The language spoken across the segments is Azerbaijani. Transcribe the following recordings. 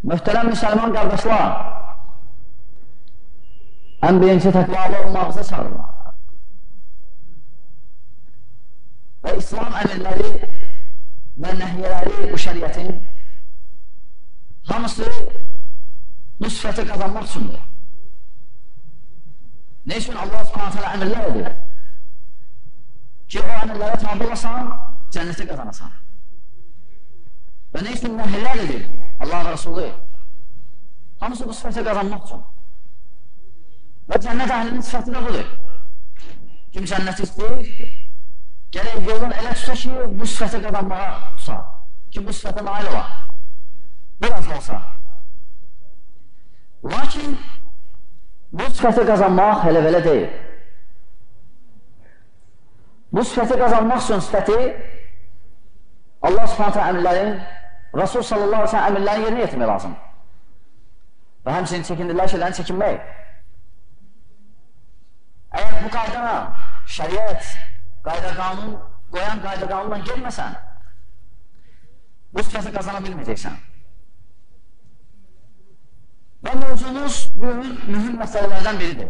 Möhtərəm müsəlman qardaşlar, ən birinci təqvalı olmağıza çağırırlar. Və İslam əmirləri və nəhiyyələri bu şəriyyətin hamısı bu sifəti qazanmaq üçündür. Ne üçün Allah subhanətələ əmirlər edir? Ki o əmirlərə tabi olasan, cənnəti qazanasan. Və ne üçün nəhiyyələr edir? Allah və Rasulü hamısı bu sifəti qazanmaq üçün. Və cənnət əhlinin sifəti də budur. Kim cənnət istəyir, gələk yolun elə tutsa ki, bu sifəti qazanmağa tutsa. Ki bu sifətə nail ola. Biraz olsa. Lakin bu sifəti qazanmaq elə belə deyil. Bu sifəti qazanmaq üçün sifəti Allah subhanətə əmirlərin, Rasul sallallahu aleyhi ve sellem əmirlərin yerinə yetirmək lazım. Və həmçinin çəkindirlər şeylərini çəkinmək. Əgər bu qaydana, şəriət, qayda-qanun, qoyan qayda-qanundan gelməsən, bu sifəti qazana bilməyəcəksən. Və mövzumuz mühüm məsələlərdən biridir.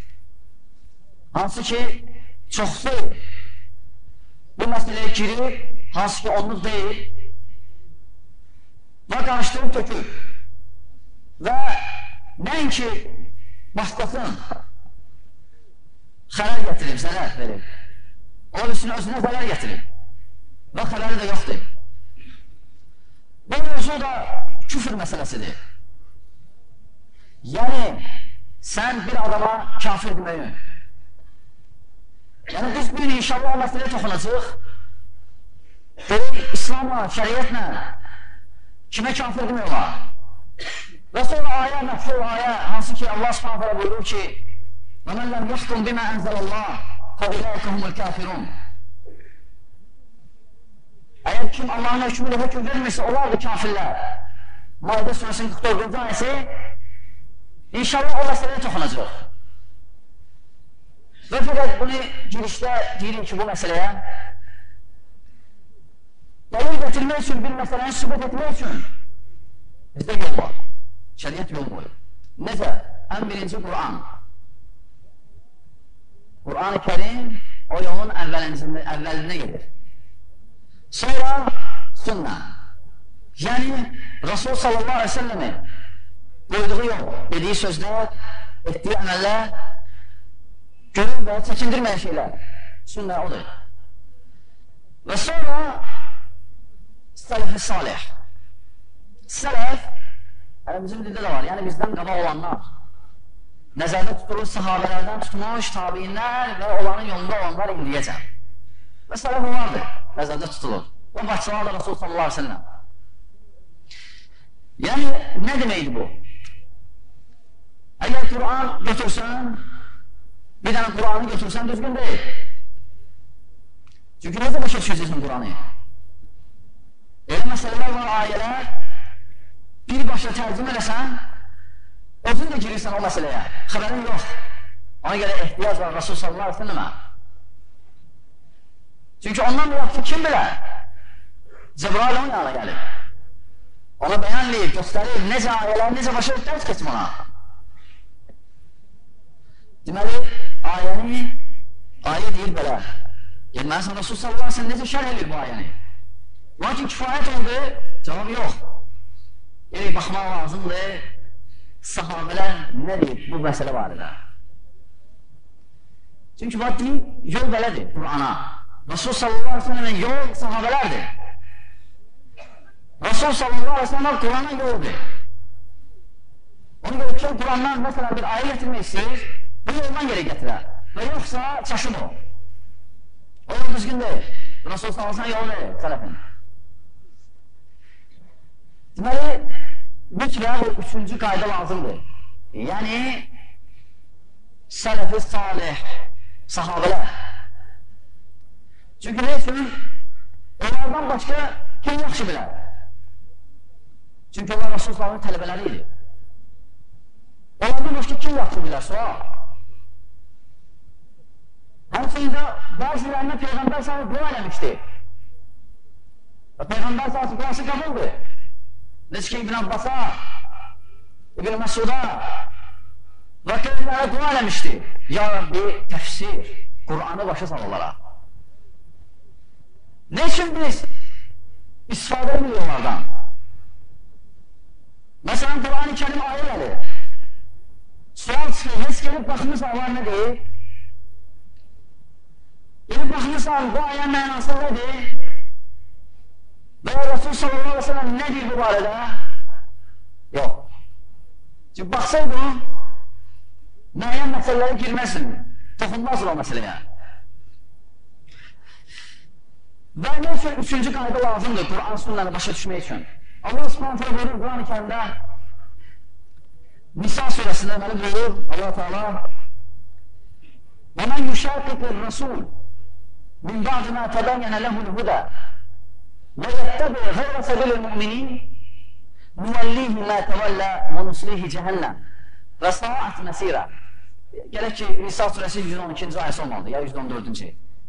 Hansı ki, çoxsu bu məsələyə girib, hansı ki, onluq deyil, və qarışdırıb tökür. Və nəinki başqasın xərər gətirib, zərər verib. O üstünə özünə zərər gətirib. Və xərəri də yoxdur. Bu mövzu da küfür məsələsidir. Yəni, sən bir adama kafir deməyin. Yəni, biz bir inşallah məsələyə toxunacaq. Deyək, İslamla, şəriyyətlə kimə kafir demək olar? Və sonra ayə, məxsul ayə, hansı ki Allah subhanətələ buyurur ki وَمَنْ لَمْ يَحْكُمْ بِمَا أَنْزَلَ اللّٰهِ فَاُولَٰئِكَ هُمُ الْكَافِرُونَ. Əgər kim Allahın hökmüyle hökm vermirsə, onlar da kafirlər. Maide surəsinin 44-cü ayəsi İnşallah o məsələyə toxunacaq. Və fəqət bunu girişdə deyirik ki, bu məsələyə dəlil gətirmək üçün, bir məsələni sübut etmək üçün bizdə yol var. Şəriət yol qoyur. Necə? Ən birinci Qur'an. Qur'an-ı Kerim o yolun əvvəlinə gedir. Sonra sünnə. Yəni, Rasul sallallahu aleyhi ve sellem'in buyurduğu yol, dediği sözlər, etdiyi əməllər, görün və çəkindirməyən şeylər. Sünnə odur. Və sonra sələf-i salih. Sələf, bizim dildə də var, yəni bizdən qabaq olanlar. Nəzərdə tutulur sahabələrdən tutmuş, tabiinlər və onların yolunda olanlar indiyəcəm. Və sələf onlardır, nəzərdə tutulur. Və başçılar da Rasul sallallahu aleyhi ve sellem. Yəni, nə deməkdir bu? Əgər Qur'an götürsən, bir dənə Qur'anı götürsən düzgün deyil. Çünki necə başa düşəcəksin Qur'anı? Elə məsələlər var, ayələr, birbaşa tərcümə eləsən, özün də girirsən o məsələyə, xəbərin yox. Ona görə ehtiyac var Rasul sallallahu aleyhi ve sellem'ə. Çünki ondan yaxşı kim bilər? Cebrail onun yanına gəlib. Ona bəyanlayıb, göstərib, necə ayələr, necə başa dərs keçim ona. Deməli, ayə deyir belə. Gəlməlisən Rasul sallallahu aleyhi ve sellem necə şərh edir bu ayəni? Lakin kifayət oldu, cavab yox. Yəni, baxmaq lazımdır, sahabələr nə deyib bu məsələ barədə? Çünki bu din yol belədir Qur'ana. Rasul sallallahu aleyhi ve sellem'in yol sahabələrdir. Rasul sallallahu aleyhi ve sellem Qur'ana yoldur. Ona görə kim Qur'andan məsələn bir ayə getirmək istəyir, bu yoldan geri getirər. Və yoxsa çaşın o. O yol düzgün deyil. Rasul sallallahu aleyhi ve sellem yolu deyil, sələfin. Deməli, mütləq o üçüncü qayda lazımdır. Yəni, sələf-i salih, sahabələr. Çünki nə üçün? Onlardan başqa kim yaxşı bilər? Çünki onlar Rasulullah tələbələri idi. Onlardan başqa kim yaxşı bilər? Sual. Həmçində bəzilərinə Peyğəmbər səhələ dua eləmişdi. Və Peyğəmbər səhələ duası qəbuldur. Necə ki İbn Abbas'a İbn Məsud'a və qeyrilərə dua eləmişdi. Ya Rabbi, təfsir, Qur'anı başa sal onlara. Ne için biz istifadə edilir onlardan? Məsələn, Qur'an-ı Kerim ayə gəlir. Sual çıxır, heç gelib baxmışsan var nə deyir? Gelib baxmışsan, bu ayənin mənası nədir? Və Rasul sallallahu aleyhi ve sellem nə deyir bu barədə? Yox. Çünki baxsaydı o, müəyyən məsələləri girməsin, toxunmazdır o məsələyə. Və nə üçün üçüncü qayda lazımdır Qur'an sünnəni başa düşmək üçün? Allah subhanətlə buyurur Qur'an-ı Kərimdə, Nisa surəsində deməli buyurur Allah Teala وَمَنْ يُشَاقِقِ الرَّسُولِ مِنْ بَعْدِ مَا تَبَيَّنَ لَهُ الْهُدَى وَيَتَّبِعْ غَيْرَ سَبِيلِ الْمُؤْمِنِينَ نُوَلِّهِ مَا تَوَلَّى وَنُصْلِهِ جَهَنَّمَ وَسَاءَتْ مَسِيرًا. Gələk ki, Nisa surəsi 112-ci ayəsi olmalıdır, ya 114-cü.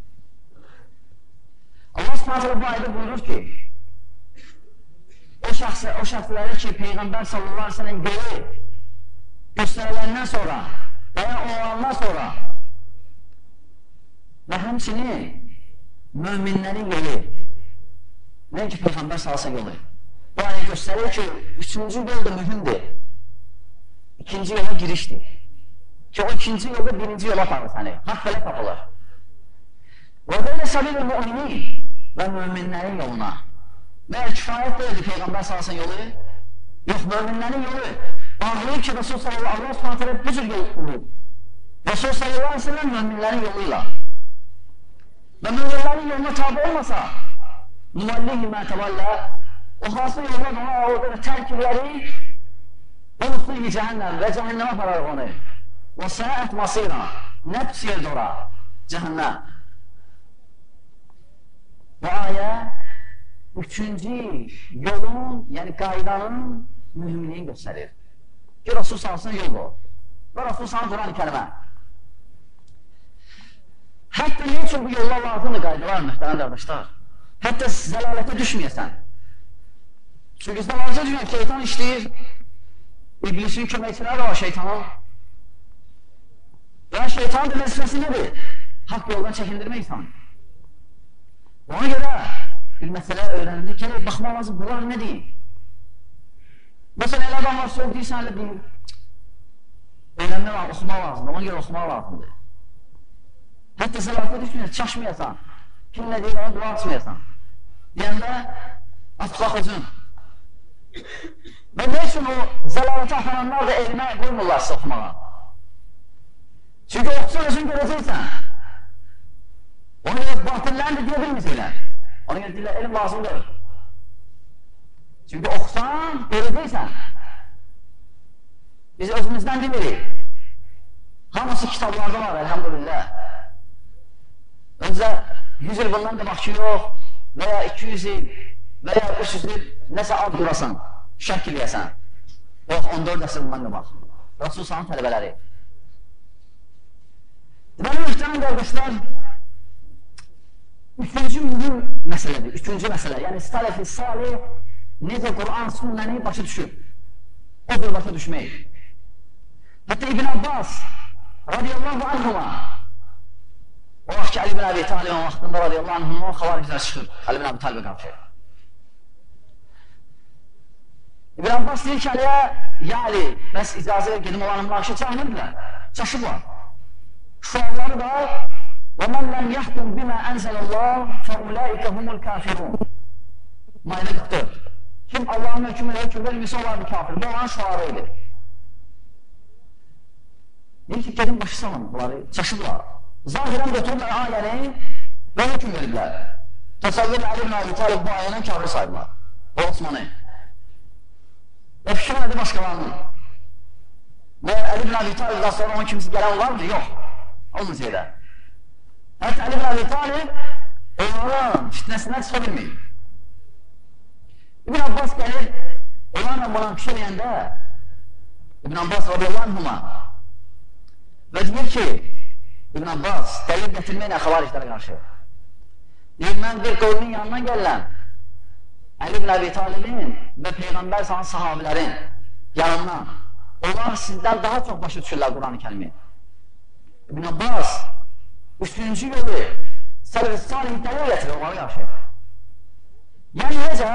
Allah subhanətlə bu ayda buyurur ki, o şəxsləri ki, Peyğəmbər sallallahu aleyhi ve sellem görür, göstərilərindən sonra və ya olandan sonra və həmçinin möminlərin yolu, nəinki Peyğəmbər sallallahu yolu. Bu ayı göstərir ki, üçüncü yol da mühümdir, ikinci yola girişdir. Ki o ikinci yolda birinci yola aparır səni, haqq belə tapılır. Və belə səbil-i mü'minin və möminlərin yoluna. Məyər kifayət deyildi Peyğəmbər sallallahu yolu? Yox, möminlərin yolu. Bağlayıb ki, Resul sallallahu aleyhi ve sellem bu cür yol qurur. Resul sallallahu aleyhi ve sellem möminlərin yoluyla. Və möminlərin yoluna tabi olmasa, nuvallihi mə təvallə, o xası yoluna ona orada tərkirləri, o nüflihi cəhənnəm və cəhənnəmə apararıq onu. O səət masira, nəfs yerdə ora, cəhənnəm. Bu ayə, üçüncü yolun, yəni qaydanın mühümliyini göstərir. Ki, Rasul salsın yol bu. Və Rasul salsın Quran-ı Kərimə. Hətta ne üçün bu yollar lazımdır qaydalar, mühtərəm qardaşlar? Hətta zəlalətə düşməyəsən. Çünki zəlalətə düşməyək, şeytan işləyir. İblisin köməkçiləri də var şeytanın. Və şeytanın da vəzifəsi nədir? Haqq yoldan çəkindirmək insanı. Ona görə bir məsələ öyrənildi ki, baxmaq lazım, bunlar nə deyim? Məsələn, elə adam var, söyləyirsən, elə deyim. Öyrənmək var, oxumaq lazımdır, ona görə oxumaq lazımdır. Hətta zəlalətə düşməyəsən, çaşmayasan, kim nə deyir, ona dua açmayasan. Deyəndə, atılaq özün. Və nə üçün o zəlalətə aparanlar da elmə qoymurlar size oxumağa? Çünki oxusan özün görəcəksən. Ona görə batillərini də deyə bilməyəcəklər. Ona görə deyirlər, elm lazımdır. Çünki oxusan, görəcəksən. Biz özümüzdən demirik. Hamısı kitablarda var, elhamdülillah. Öncə 100 il bundan da bax ki, yox, və ya 200 il, və ya 300 il, nəsə ad qurasan, şək eləyəsən. Yox, 14 əsr bundan da bax. Rasul Sallallahu tələbələri. Deməli, mühtərəm qardaşlar, üçüncü mühüm məsələdir, üçüncü məsələ. Yəni, Sələf-i Salih necə Qur'an sünnəni başa düşüb, o bir başa düşmək. Hətta İbn Abbas radiyallahu anhuma, o vaxt ki, Ali ibn Abi Talib'in vaxtında radiyallahu anhuma xavariclər çıxır, Ali ibn Abi Talib'e qarşı. İbn Abbas deyir ki, Aliyə, ya Ali, bəs icazə gedim olanın münaqişə çağınırdılar, çaşıblar. Şualları da وَمَنْ لَمْ يَحْكُمْ بِمَا أَنْزَلَ اللّٰهِ فَاُولَٰئِكَ هُمُ الْكَافِرُونَ. Mayda 44. Kim Allah'ın hükümüne hüküm vermişse onlar bir kafir. Bu olan şuarıydı. Deyir ki, gedin başı salın bunları, çaşıblar. Zahiren götürürler ayəni və hüküm verirlər. Təsəvvür Ali ibn Abi Talib bu ayənin kafir saydılar. O Osman'ı. Və fikir nədir başqalarının? Və Ali ibn Abi Talib'dan sonra onun kimisi gələn var mı? Yox. Olmayacaq. Hətta Ali ibn Abi Talib onların fitnəsindən çıxa bilməyib. İbn Abbas gəlir, onlarla münaqişə eləyəndə İbn Abbas radiyallahu anhuma və deyir ki, İbn Abbas dəlil gətirməklə xavariclərə qarşı. Deyir, mən bir qövmin yanından gəlirəm, Ali ibn Abi Talibin və Peyğəmbər sahabilərin yanından. onlar sizdən daha çox başa düşürlər Quran-ı Kərimi. İbn Abbas üçüncü yolu Sələf-i Salih dəlil gətirir, onları yaxşı. Yəni necə?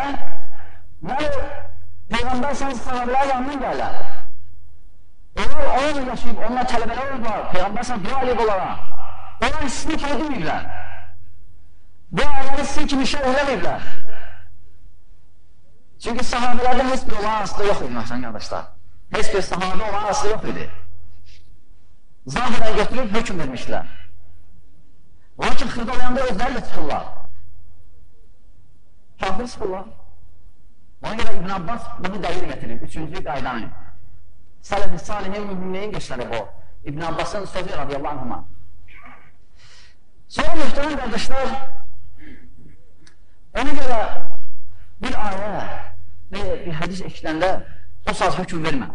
Peyğəmbər sahabələr yanından gəlirlər. Onlar onunla yaşayıb, onlar tələbələr olurlar, Peyğəmbər dua edib onlara. Onlar sizin kimi deməyiblər. Bu ayələri sizin kimi şərh eləməyiblər. Çünki sahabələrdə heç bir olan arasında yox idi, məsələn, qardaşlar. Heç bir sahabə olan arasında yox idi. Zahirən götürüb hökm vermişdilər. Lakin xırdalayanda özləri də çıxırlar. Kafir çıxırlar. Ona görə İbn Abbas bunu dəlil gətirir, üçüncü qaydanı. Sələf-i Salihin mühümliyin göstərir bu. İbn Abbasın sözü radiyallahu anhuma. Sonra mühtərəm qardaşlar, ona görə bir ayə və bir hədis eşiləndə o saat hökm vermə.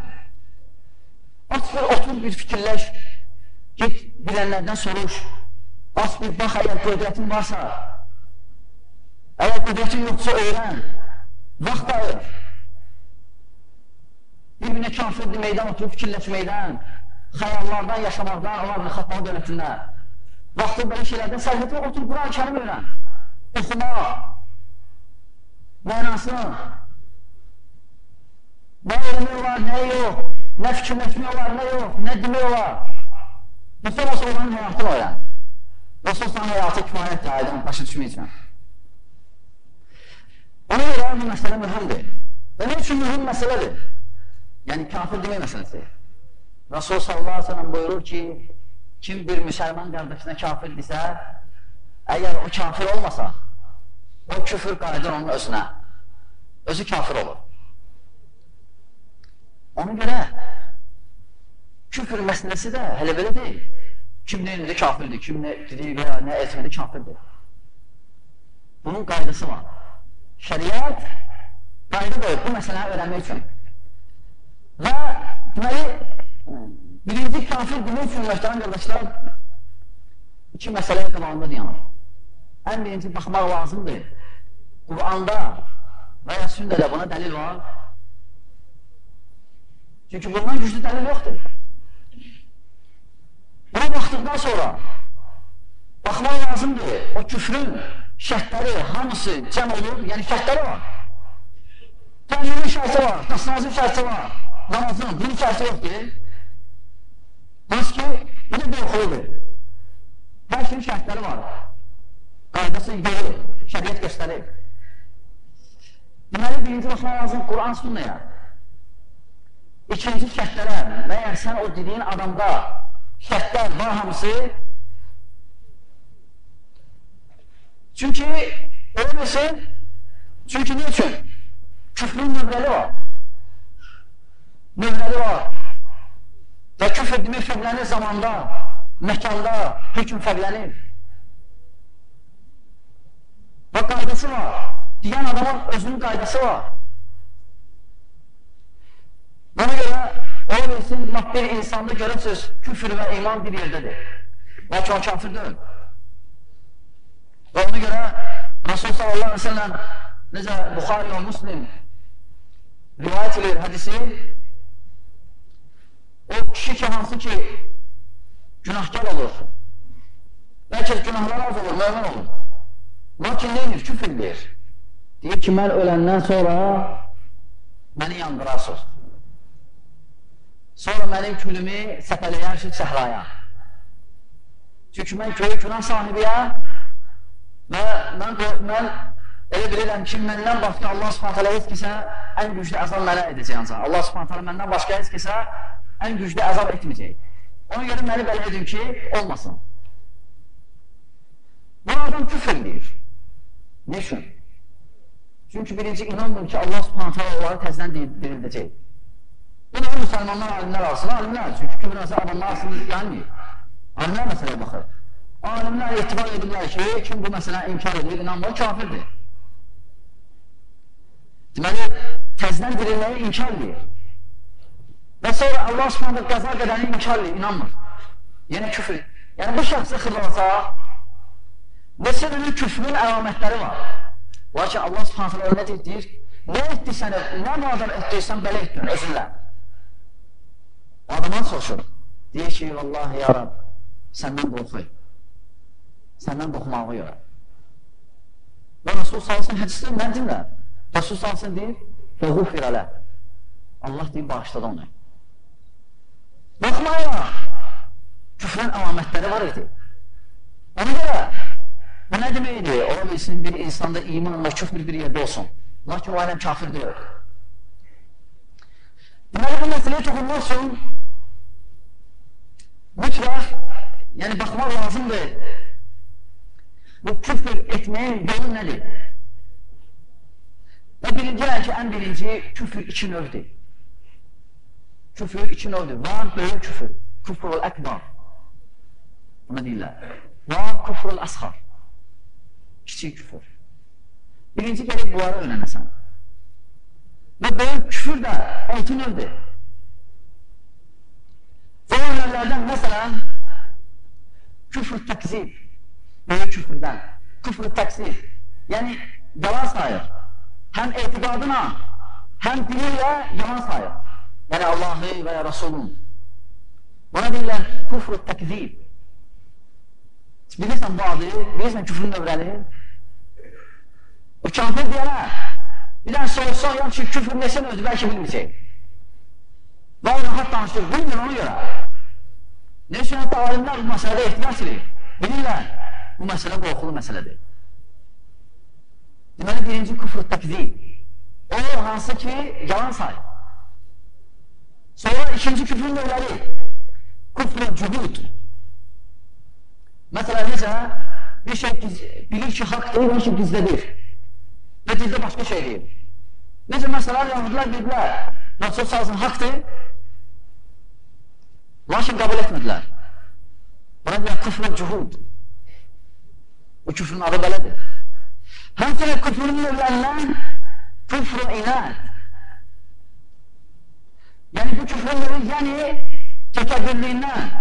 Otur bir fikirləş, git bilənlərdən soruş, aç bir bax, əgər qüdrətin varsa, əgər qüdrətin yoxsa öyrən, vaxt ayır. Bir-birinə kafirdir meydan oturub fikirləşməkdən, xəyallardan, yaşamaqdan, onların xatmalı dövlətindən. Vaxtı belə şeylərdən sərhəti otur, Quran-ı Kərim öyrən. Oxumaq, mənasını, nə eləmək olar, nə yox, nə fikirləşmək olar, nə yox, nə demək olar. Müsəlman olsa onların həyatını öyrən. Yoxsa olsa həyatı kifayətdir, aydın, başa düşmək üçün. Ona görə bu məsələ mühümdir. Və nə üçün mühüm məsələdir? Yəni, kafir demək məsələsi. Rasul sallallahu aleyhi ve sellem buyurur ki, kim bir müsəlman qardaşına kafirdirsə, əgər o kafir olmasa, o küfür qayıdır onun özünə. Özü kafir olur. Ona görə küfür məsələsi də hələ belə deyil. Kim nə elində kafirdir, kim nə dediyi və ya nə etmədi kafirdir. Bunun qaydası var. Şəriət qayda qoyub bu məsələni öyrənmək üçün. Və deməli, birinci kafir demək üçün möhtərəm qardaşlar iki məsələyə qabağında dayanır. Ən birinci baxmaq lazımdır. Qur'anda və ya sünnədə buna dəlil var. Çünki bundan güclü dəlil yoxdur. Buna baxdıqdan sonra baxmaq lazımdır. O küfrün şərtləri hamısı cəm olur, yəni şərtləri var. Təminin şərti var, tasnazın şərti var, namazın, bunun şərti yoxdur. Hansı ki, bu da bir oxuludur. Hər şeyin şərtləri var. Qaydası görür, şəriyyət göstərir. Deməli, birinci baxmaq lazım Quran sünnəyə. İkinci şərtlərə, məyər sən o dediyin adamda şərtlər var hamısı. Çünki, öyle bilsin, çünki ne üçün? Küfrün növrəli var. Növrəli var. Və küfr demək fərqlənir zamanda, məkanda, hüküm fərqlənir. Və qaydası var. Deyən adamın özünün qaydası var. Buna görə, öyle bilsin, bir insanda görürsünüz, küfür və iman bir yerdədir. Lakin o kafir deyil. Və ona görə Rasul sallallahu aleyhi ve sellem necə Buxari və Muslim rivayət edir hədisi, o kişi ki, hansı ki günahkar olur, bəlkə günahlar az olur, mömin olur. Lakin neyinir? Küfür deyir. Deyir ki, mən öləndən sonra məni yandırarsınız. Sonra mənim külümü səpələyərsiniz səhraya. Çünki mən köy günah sahibiyəm və mən elə bilirəm ki, məndən başqa Allah subhanətələ heç kəsə ən güclü əzab mənə edəcək ancaq. Allah subhanətələ məndən başqa heç kəsə ən güclü əzab etməyəcək. Ona görə məni belə edin ki, olmasın. Bu adam küfür deyir. Ne üçün? Çünki birinci inanmır ki, Allah subhanətələ onları təzdən dirildəcək. Bu da müsəlmanlar, alimlər arasında alimlər. Çünki küfür nəsə adamlar arasında gəlməyir. Alimlər məsələyə baxır. Alimlər etibar edirlər ki, kim bu məsələni inkar edir, inanmır, kafirdir. Deməli, təzdən dirilməyi inkar edir. Və sonra Allah subhanətələ qəza qədəni inkar edir, inanmır. Yəni küfür. Yəni bu şəxsi xırlasa, məsələnin küfrün əlamətləri var. Lakin Allah subhanətələ nə deyir? Nə etdirsən, nə madar etdirsən, belə etdirin özünlə. Adama soruşur. Deyir ki, vallahi ya Rab, səndən qorxuy. Səndən qorxmağı görə. Və Rasul salsın hədislər nə deyirlər? Rasul salsın deyir, fəğufir ələ. Allah deyir, bağışladı onu. Qorxmaya, küfrün əlamətləri var idi. Ona görə, bu nə deməkdir? Ola bilsin, bir insanda imanla küfr bir yerdə olsun. Lakin o aləm kafir deyil. Deməli, bu məsələyə toxunmaq üçün mütləq, yəni baxmaq lazımdır. Bu küfr etməyin yolu nədir? Və birincilər ki, ən birinci küfr iki növdür. Küfr iki növdür. Var böyük küfr, küfrül əkbar. Buna deyirlər. Var küfrül əsxar. Kiçik küfür. Birinci gəlib bunları öyrənəsən. Və böyük küfür də 6 növdür. Bu növlərdən məsələn, küfr təksib, böyük küfürdən, küfr təksib, yəni yalan sayır. Həm etiqadına, həm diliyle yalan sayır. Yəni Allah'ı və ya Rasulun. Buna deyirlər küfr təksib. Bilirsən bu adı, bilirsən küfrün növrəni. O kafir deyərə, bir dənə soruşsan, yəni ki, küfr nesən özü, bəlkə bilməyəcək. Və o rahat danışır, bilmir onu görə. Ne üçün hətta alimlər bu məsələdə ehtiyac edir? Bilirlər, bu məsələ qorxulu məsələdir. Deməli, birinci küfr təksib. O, hansı ki, yalan sayır. Sonra ikinci küfrün növləri, küfr cühud. Məsələn, necə, bir şey bilir ki, haqdır, onun ki, gizlədir. Və dildə başqa şey deyir. Necə, məsələn, yahudlar bilirlər, Rasul salsın haqdır, lakin qəbul etmədilər. Buna deyək, küfr cühud. Bu küfrün adı belədir. Həmçinin küfrün növlərindən küfr inad. Yəni, bu küfrün növü, yəni təkəbbürlüyündən,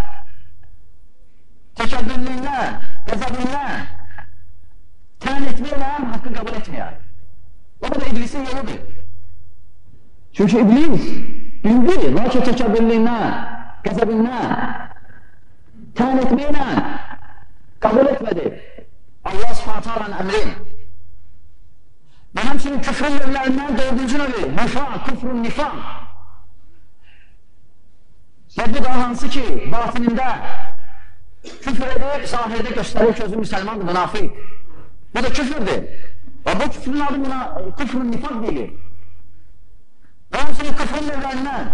qəzəbliyindən, tən etməklə haqqı qəbul etməyər. O da iblisin yoludur. Çünki iblis bildi, lakin təkəbbürlüyündən, qəzəbliyindən, tən etməklə qəbul etmədi. Allah subhanətələrin əmrin. Və həmçinin küfrün növlərindən dördüncü növü, nifaq, küfrün nifaq. Və bu da hansı ki, batinində küfr edib, zahirdə göstərir ki, özü müsəlmandır, münafiq. Bu da küfürdür. Və bu küfrün adı küfrün nifaq deyilir. Və həmçinin küfrün növlərindən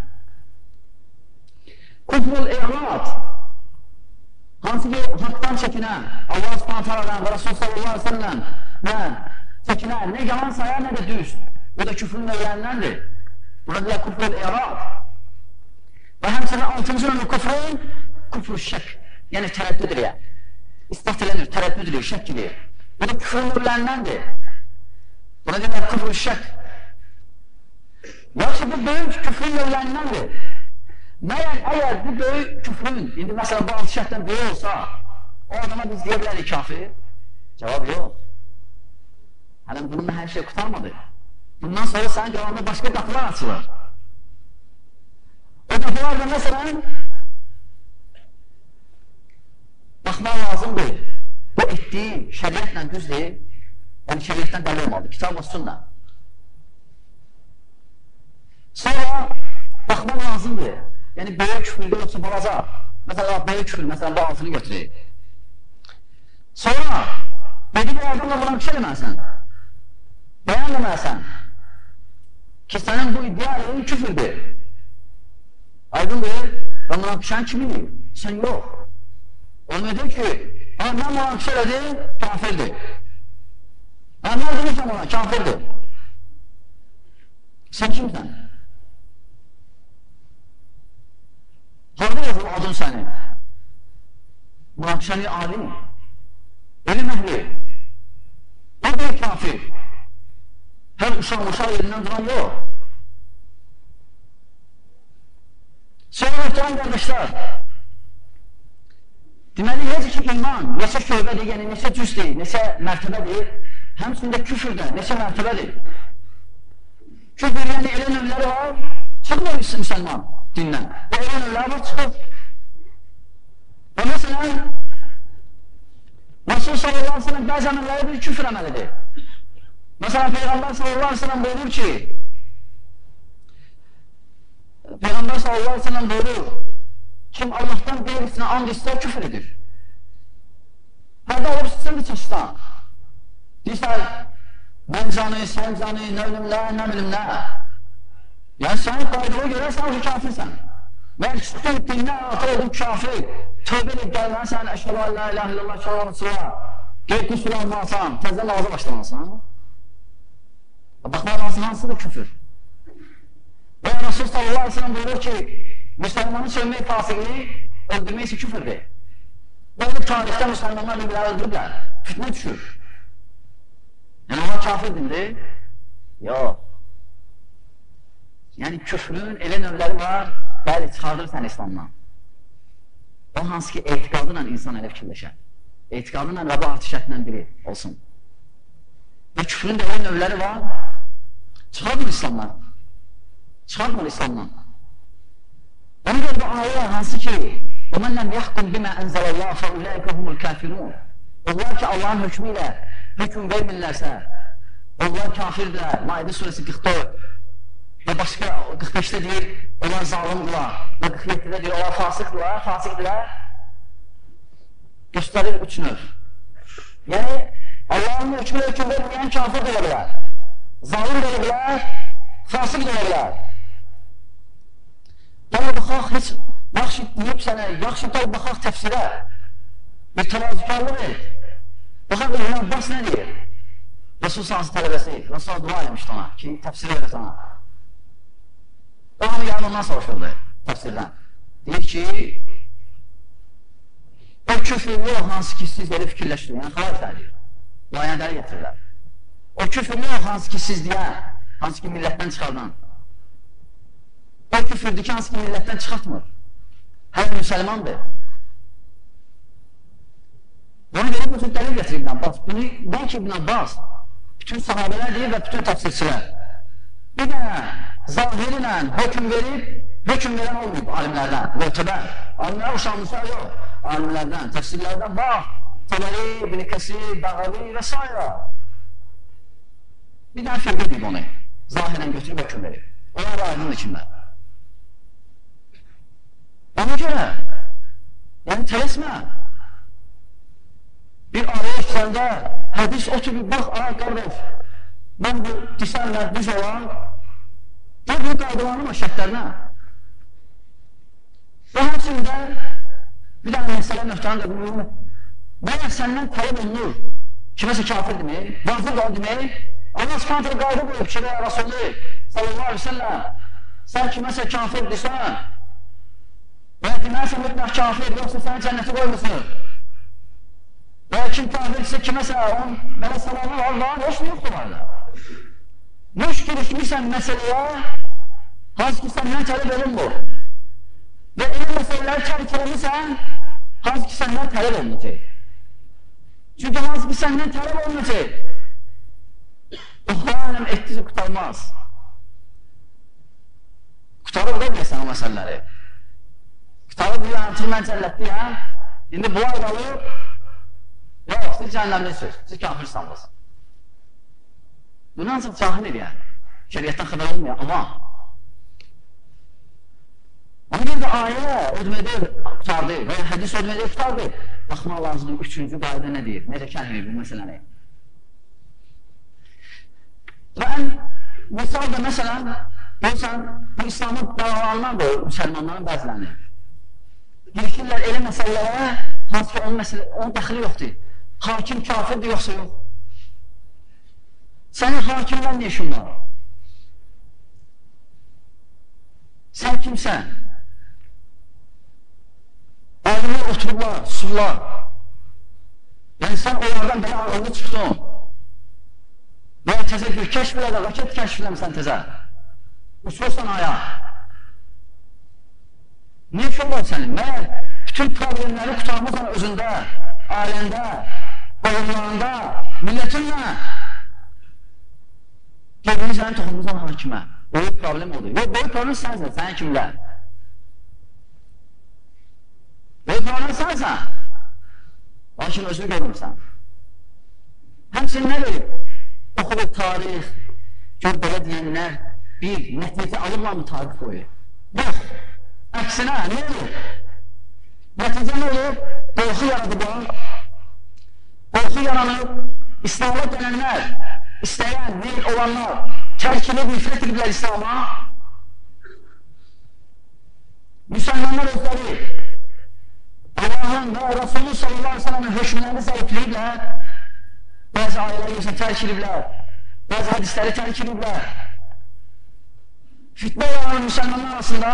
küfrül i'rad, hansı ki, haqdan çəkinən, Allah subhanətələdən və Rasul sallallahu aleyhi ve sellem çəkinən, nə yalan sayar, nə də düz. Bu da küfrün növlərindəndir. Buna deyək küfrül i'rad. Və həmçinin 6-cı növü küfrün, küfrü şək, yəni tərəddüd edir. İstat elənir, tərəddüd edir, şək edir. Bu da küfrün növlərindəndir. Buna deyək küfrü şək. Yaxşı, bu böyük küfrün növlərindəndir. Məyər, əgər bu böyük küfrün, indi məsələn, bu 6 şəkdən böyük olsa, o adama biz deyə bilərik kafir? Cavab yox. Hələm bununla hər şey qutarmadı. Bundan sonra sənin qəlanda başqa qapılar açılır. O qapılar da məsələn, baxmaq lazımdır. Bu etdiyi şəriətlə düzdür, yəni şəriətdən dəli olmalıdır, kitab və sünnə. Sonra baxmaq lazımdır. Yəni, böyük küfürdə yoxsa balaca. Məsələn, böyük küfür, məsələn, bu altını götürək. Sonra, dedi bu adamla buna bir şey deməlisən. Bəyan deməlisən ki, sənin bu iddialın küfürdür. Aydındır, və münaqişən kimindir? Sən yox. Onun edir ki, mən münaqişə elədim, kafirdir. Mən demişəm ona, kafirdir. Sən kimsən? Harada yazır adın səni? Münaqişəli alim, elm əhli, o da kafir. Hər uşaq yerindən duran yox. Sonra muhterem qardaşlar, deməli, necə ki iman, neçə şöbədir, yəni neçə cüzdür, neçə mərtəbədir, həmçində küfürdə neçə mərtəbədir. Küfür, yəni elə növləri var, çıxmır müsəlman. dindən. Və elə növlər var, çıxır. Və məsələn, Rasul sallallahu aleyhi ve sellem bəzi əməlləri bir küfr əməlidir. Məsələn, Peyğəmbər sallallahu aleyhi ve sellem buyurur ki, Peyğəmbər sallallahu aleyhi ve sellem buyurur, kim Allah'tan qeyrisine and istər, küfr edir. Hərdə olub sizin bir çeşiddən. Deyirsən, mən canı, sən canı, nə bilim nə. Yəni, sənin qaydına görə sən o kafirsən. Mən çıxdın dinlə ata oldum kafir. Tövbə edib gəlmən sən, əşhələ la ilahe illallah, şəlallahu sıra. Qeyb qüsul almasan, təzdən ağza başlamasan. Baxma lazım, hansıdır küfür? Və Rasul sallallahu aleyhi ve sellem buyurur ki, müsəlmanı sövmək fasiqliyi, öldürmək isə küfürdür. Və bu tarixdə müsəlmanlar bir-birə öldürürlər, fitnə düşür. Yəni, onlar kafirdindir? Yox. Yəni, küfrün elə növləri var, bəli, çıxardır sən İslamdan. O hansı ki, etiqadıyla insan elə fikirləşər. Etiqadıyla və bu artışətlə biri olsun. Və küfrün də elə növləri var, çıxardır İslamdan. Çıxardır İslamdan. Ona görə bu ayə hansı ki, وَمَنْ لَمْ يَحْكُمْ بِمَا أَنْزَلَ اللّٰهُ فَاُولَٰئِكَ هُمُ الْكَافِرُونَ. Onlar ki, Allah'ın hökmü ilə hökm vermirlərsə, onlar kafirdirlər. Maide suresi 44 və başqa 45-də deyir, onlar zalimdirlər. Və 47-də deyir, onlar fasıqdirlər. Göstərir üç növ. Yəni, Allah'ın hökmü ilə hökm verməyən kafir də olurlar. Zalim də olurlar, fasıq da olurlar. Bana baxaq, heç yaxşı deyib sənə, yaxşı baxaq təfsirə, bir təvazükarlıq et. Baxaq, İbn Abbas nə deyir? Resul sansı tələbəsi, Resul dua eləmişdi ona ki, təfsir elə sana. O hamı gəlib ondan soruşurdu təfsirdən. Deyir ki, o küfürlü o hansı ki siz elə fikirləşdirir, yəni xaliklər deyir. Layəndəri getirirlər. O küfürlü o hansı ki siz deyən, hansı ki millətdən çıxardan. O küfürdür ki, hansı ki millətdən çıxartmır. Hər müsəlmandır. Ona görə bu tür dəlil getirir İbn Abbas. Bunu bəlkə İbn Abbas bütün sahabələr deyir və bütün təfsirçilər. Bir dənə zahiri ilə hökm verib, hökm verən olmayıb alimlərdən, mötəbər. Alimlər uşanmışsa yox, alimlərdən, təfsirlərdən bax, Təbəri, İbn Kəsir, Bəğavi və s. Bir dənə firqə deyib onu, zahirən götürüb hökm verib. Onlar aydındır kimlər. Ona görə, yəni tələsmə. Bir araya işləndə, hədis otur bir bax, ay qardaş, mən bu disənlə düz olan, bu qaydalanım o şərtlərinə. Və həmçində, bir dənə məsələ möhtərəm də bunu, məgər səndən tələb olunur, kiməsə kafir demək, vazir da demək, Allah s.ə. qayda qoyub ki, Rasulü sallallahu aleyhi ve sellem, sən kiməsə kafir desən, və deməsə mütləq kafir, yoxsa səni cənnəti qoymasın. Və kim kafirdirsə kiməsə, onun mənə salamı var, var, heç mi yoxdur var da. Nuş girişmişsən məsələyə, hansı ki səndən tələb olunmur. Və elə məsələləri tərk eləmirsən, hansı ki səndən tələb olunacaq. Çünki hansı ki səndən tələb olunacaq, o xaləm etdisi qutarmaz. Qutarıb da bilirsən o məsələləri. Qutarıb bir antil mən cəllətdi, hə? İndi bu ayralı, yox, siz cəhənnəmlisiniz, siz kafirsanız. Bunu ancaq cahil edir, şəriyyətdən xəbər olmayan, avam. Ona görə də ayə o demədə qutardı və ya hədis o demədə qutardı. Baxmaq lazımdır, üçüncü qayda nə deyir, necə kəlmir bu məsələni. Və ən misal da məsələn, görürsən, bu İslamın davalarındadır müsəlmanların bəzilərini. Girişirlər elə məsələlərə, hansı ki onun dəxili yoxdur. Hakim kafirdir, yoxsa yox. Sənin hakimdən ne işin var? Sən kimsən? Alimlər otururlar, susurlar. Yəni sən onlardan belə ağırlı çıxdın. Və təzə bir kəşf elədə, raket kəşf eləmişsən təzə. Uçursan aya. Ne işin var sənin? Məyər bütün problemləri qutarmazsan özündə, ailəndə, qohumlarında, millətinlə. Gəldiyini sənin toxumuzdan hakimə. Böyük problem odur. Böyük problem sənsən, sənin kimlər. Böyük olansansan, lakin özür görmürsən. Həmçinin nə verib? Oxulub tarix, gör belə deyənlər bir nəticə alırlar mı tarix boyu? Yox, əksinə, nə olur? Nəticə nə olur? Qorxu yaradıblar, qorxu yaranıb, İslam'a dönənlər, istəyən, neyl olanlar, tərkini nifrət ediblər İslam'a, müsəlmanlar özləri, Allah'ın və Resulü sallallahu aleyhi ve sellem'in hökmlərini zəifləyiblər, bəzi ayələri yoxsa tərk ediblər, bəzi hədisləri tərk ediblər. Fitnə yaranır müsəlmanlar arasında,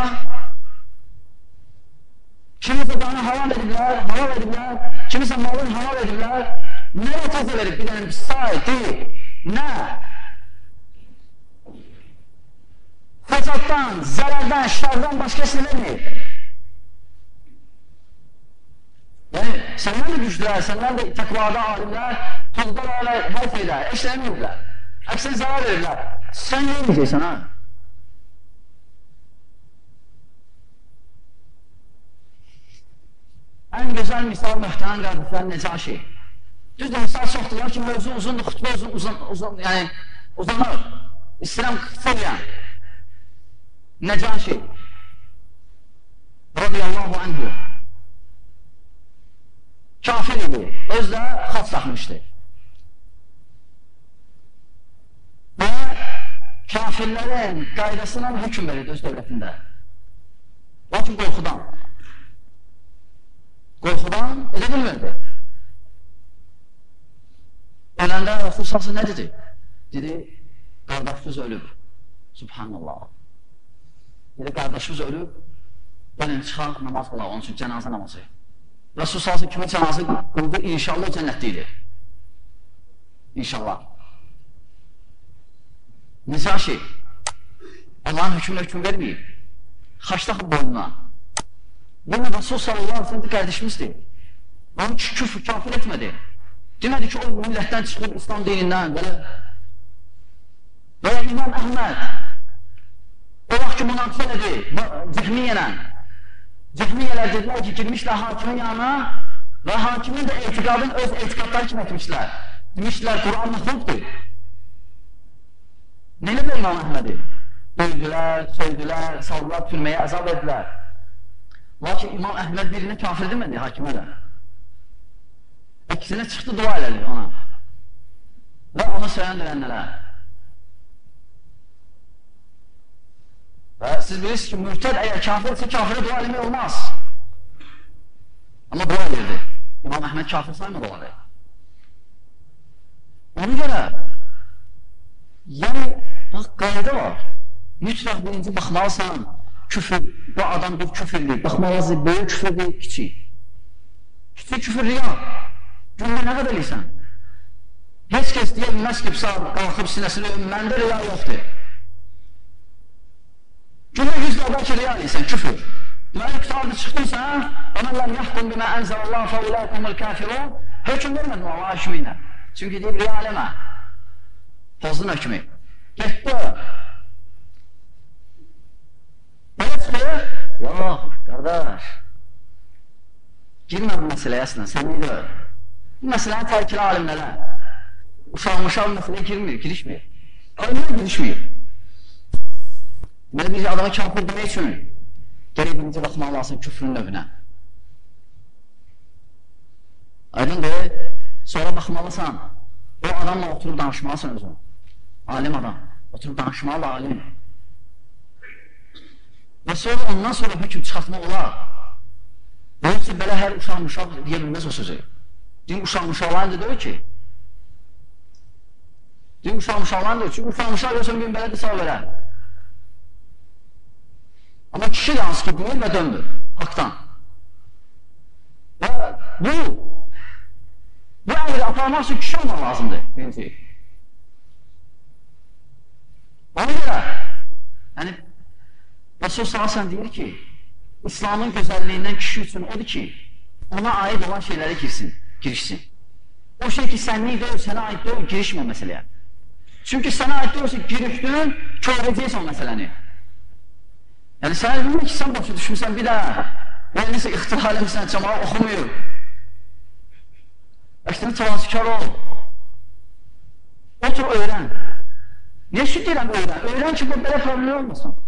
kimisə qanı halal ediblər, kimisə malın halal ediblər, nə nəticə verib bir dənə saydı, nə? Fəsaddan, zərərdən, şərdən başqasını verməyib. Yəni, səndən də güclülər, səndən də təqvada alimlər, tozdalarla hər şeylər, eşləyəməyiblər, əksini zarar verirlər. Sən nə edəcəksən, ha? Ən gözəl misal möhtərəm qardaşlar Necaşi. Düzdür, misal çoxdur ki, mövzu uzundur, xütbə uzanır. İstəyirəm qısalıyam. Necaşi radiyallahu anhu kafir idi, özlə xaç taxmışdı. Və kafirlərin qaydasından hökm verirdi öz dövlətində. Lakin qorxudan edə bilmirdi. Öləndə Rasul sası nə dedi? Dedi, qardaşımız ölüb. Subhanallah. Dedi, qardaşımız ölüb, gəlin çıxaq namaz qılaq, onun üçün cənazə namazı. Rasul sası kimi cənazə qıldı, inşallah cənnətli idi. İnşallah. Necaşi, Allah'ın hökm verməyib. Xaçdaq boynuna. Yine Resul sallallahu aleyhi ve sellem kardeşimizdi. Onun küfür, kafir etmedi. Demedi ki o milletten çıkıp İslam dininden böyle. Veya İmam Ahmed o vakti münakişe dedi Cehmiye'yle. Cehmiye'ler dediler ki girmişler hakimin yanına ve hakimin de etikadın öz etikadları kim etmişler. Demişler Kur'an mahluktur. Ne dediler İmam Ahmed'i? Dövdüler, söydüler, saldılar, türmeye azap ettiler. Lakin İmam Əhməd birini kafir demədi hakimə də. İkisinə çıxdı, dua elədi ona. Və onu söyləndirənlərə. Və siz bilirsiniz ki, mürtəd əgər kafirsə, kafirə dua eləmək olmaz. Amma dua edirdi. İmam Əhməd kafir saymadı olardı. Ona görə, yəni, bax, qayda var. Mütləq birinci baxmalısan, küfür, bu adam bir küfürlü, baxmalazı böyük küfürlü, kiçik. Kiçik küfürlü ya, gündə nə qədər eləysən? Heç kəs deyə bilməz ki, qalxıb sinəsini məndə riya yoxdur. Gündə 100 qədər ki, riya eləysən, küfür. Deməli, kitabda çıxdınsa, onlarla yaxdım bimə ənzəlallah fəuləkumul kafirun, hökm vermədim Allah hökmü çünki deyib, riya eləmə. Pozdun hökmü. Getdi. Belə çıxıyor? Yox, qardaş. Girmə bu məsələyə əslən, sən neydir? Bu məsələni tərkili alimlərə. Uşaq-mışaq məsələyə girişmir. Alimlər girişmir. Deməli, bir adama kafir demək üçün gərək birinci baxmaq lazım küfrün növünə. Aydındır, sonra baxmalısan, o adamla oturub danışmalısın özün. Alim adam, oturub danışmalı alim. Və sonra ondan sonra hökm çıxartmaq olar. Yoxsa belə hər uşaq-mışaq deyə bilməz o sözü. Din uşaq-mışaqlarını da deyir ki, din uşaq-mışaqlarını deyir, çünki uşaq-mışaq yoxsa bir gün belə qısa verər. Amma kişi də hansı ki, deyir və döndür, haqdan. Və bu əmri aparmaq üçün kişi olmaq lazımdır, birinci. Ona görə, yəni, Resul sallallahu deyir ki, İslamın gözəlliyindən kişi üçün odur ki, ona aid olan şeylərə girişsin. O şey ki, sənlik deyil, sənə aid deyil, girişmə məsələyə. Çünki sənə aid deyilsə, girişdin, körəcəksən o məsələni. Yəni, sənə bilmək ki, sən başa düşmüsən bir də, və nəsə ixtira eləmişsən, cəmaat oxumuyor. Əksinə təvazükar ol. Otur, öyrən. Niyə şu deyirəm öyrən? Öyrən ki, bu belə problem olmasın.